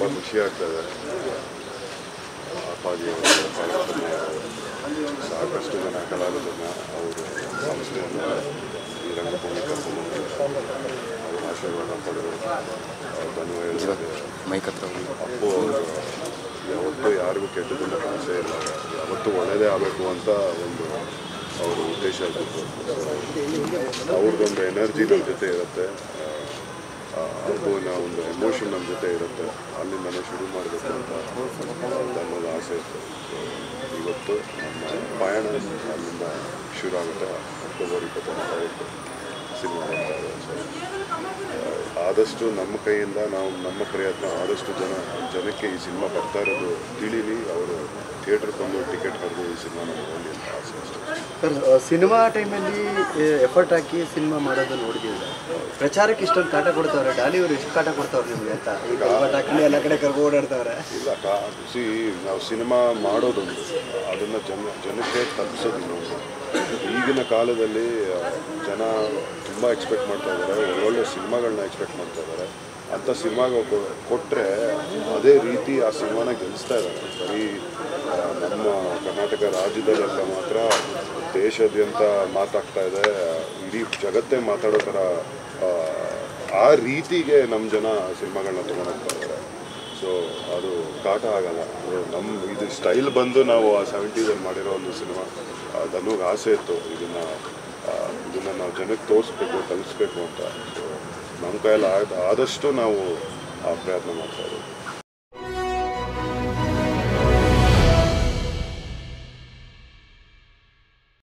ತುಂಬ ಖುಷಿ ಆಗ್ತದೆ. ಅಪ್ಪಾಜಿಯವರ ಸಾಕಷ್ಟು ಜನ ಕಲಾವಿದರನ್ನ ಅವರು ಸಂಸ್ಥೆಯನ್ನು ಈ ರಂಗಭೂಮಿ ಕರ್ಕೊಂಡು ಅವ್ರ ಆಶೀರ್ವಾದ ಪಡೆದು ತನು ಹೇಳಿದ್ರೆ ಅಪ್ಪು ಅವರು ಯಾವತ್ತೂ ಯಾರಿಗೂ ಕೆಟ್ಟದನ್ನು ಕಾಣಿಸೇ ಇಲ್ಲ, ಯಾವತ್ತೂ ಒಳ್ಳೆಯದೇ ಆಗಬೇಕು ಅಂತ ಒಂದು ಅವರ ಉದ್ದೇಶ ಇತ್ತು. ಅವ್ರದ್ದೊಂದು ಎನರ್ಜಿ ನಮ್ಮ ಜೊತೆ ಇರುತ್ತೆ, ಅಪ್ಪುವಿನ ಒಂದು ಎಮೋಷನ್ ನಮ್ಮ ಜೊತೆ ಇರುತ್ತೆ. ಅಲ್ಲಿಂದನೇ ಶುರು ಮಾಡಬೇಕು ಅಂತ ನನ್ನದು ಆಸೆ ಇತ್ತು. ಇವತ್ತು ನಮ್ಮ ಪಯಣ ಅಲ್ಲಿಂದ ಶುರು ಆಗುತ್ತೆ. ಅಕ್ಟೋಬರ್ 29 ಸಿನಿಮಾ ಬರ್ತಾ ಇದೆ. ಆದಷ್ಟು ನಮ್ಮ ಕೈಯಿಂದ ನಾವು ನಮ್ಮ ಪ್ರಯತ್ನ ಆದಷ್ಟು ಜನಕ್ಕೆ ಈ ಸಿನಿಮಾ ಬರ್ತಾ ಇರೋದು ತಿಳಿಲಿ, ಅವರು ಥಿಯೇಟ್ರ್ ಬಂದು ಟಿಕೆಟ್ ಹರಿದು ಈ ಸಿನಿಮಾನ ನೋಡಲಿ ಅಂತ ಆಸೆ ಅಷ್ಟೇ. ಸರ್, ಸಿನಿಮಾ ಟೈಮಲ್ಲಿ ಎಫರ್ಟ್ ಹಾಕಿ ಸಿನಿಮಾ ಮಾಡೋದು ನೋಡಿದ್ದೀವಿ. ಪ್ರಚಾರಕ್ಕೆ ಇಷ್ಟೊಂದು ಕಾಟ ಕೊಡ್ತಾವ್ರೆ, ಡಾಲಿಯವರು ಎಷ್ಟು ಕಾಟ ಕೊಡ್ತಾವ್ರೆ ನಿಮಗೆ ಅಂತ? ಈಗ ಎಫರ್ಟ್ ಹಾಕಿ ಎಲ್ಲ ಕಡೆ ಕರ್ಕೊಂಡು ಓಡಾಡ್ತಾವ್ರೆ. ಇಲ್ಲ, ನಾವು ಸಿನಿಮಾ ಮಾಡೋದೊಂದು, ಅದನ್ನು ಜನಕ್ಕೆ ತಲುಪಿಸೋದಿಲ್ಲ. ಈಗಿನ ಕಾಲದಲ್ಲಿ ಜನ ತುಂಬ ಎಕ್ಸ್ಪೆಕ್ಟ್ ಮಾಡ್ತಾ ಇದ್ದಾರೆ, ಒಳ್ಳೊಳ್ಳೆ ಸಿನಿಮಾಗಳನ್ನ ಎಕ್ಸ್ಪೆಕ್ಟ್ ಮಾಡ್ತಾ ಇದ್ದಾರೆ. ಅಂಥ ಸಿನಿಮಾಗಳು ಕೊಟ್ಟರೆ ಅದೇ ರೀತಿ ಆ ಸಿನಿಮಾನ ಗೆಲ್ಲಿಸ್ತಾ ಇದ್ದಾರೆ. ಬರೀ ನಮ್ಮ ಕರ್ನಾಟಕ ರಾಜ್ಯದಲ್ಲ ಮಾತ್ರ, ದೇಶಾದ್ಯಂತ ಮಾತಾಗ್ತಾ ಇದೆ, ಇಡೀ ಜಗತ್ತೇ ಮಾತಾಡೋ ಥರ ಆ ರೀತಿಗೆ ನಮ್ಮ ಜನ ಸಿನಿಮಾಗಳನ್ನ ತೊಗೊಂಡೋಗ್ತಾ ಇದ್ದಾರೆ. ಸೊ ಅದು ಕಾಟ ಆಗಲ್ಲ. ಇದು ಸ್ಟೈಲ್ ಬಂದು ನಾವು ಆ 70s ಮಾಡಿರೋ ಒಂದು ಸಿನಿಮಾ, ನನಗೆ ಆಸೆ ಇತ್ತು ಇದನ್ನು ನಾವು ಜನಕ್ಕೆ ತೋರಿಸ್ಬೇಕು, ತಲುಪಿಸ್ಬೇಕು ಅಂತ. ಸೊ ನಮ್ಮ ಕೈಯಲ್ಲಿ ಆದಷ್ಟು ನಾವು ಆ ಪ್ರಯತ್ನ ಮಾಡ್ತಾ ಇದ್ದೀವಿ.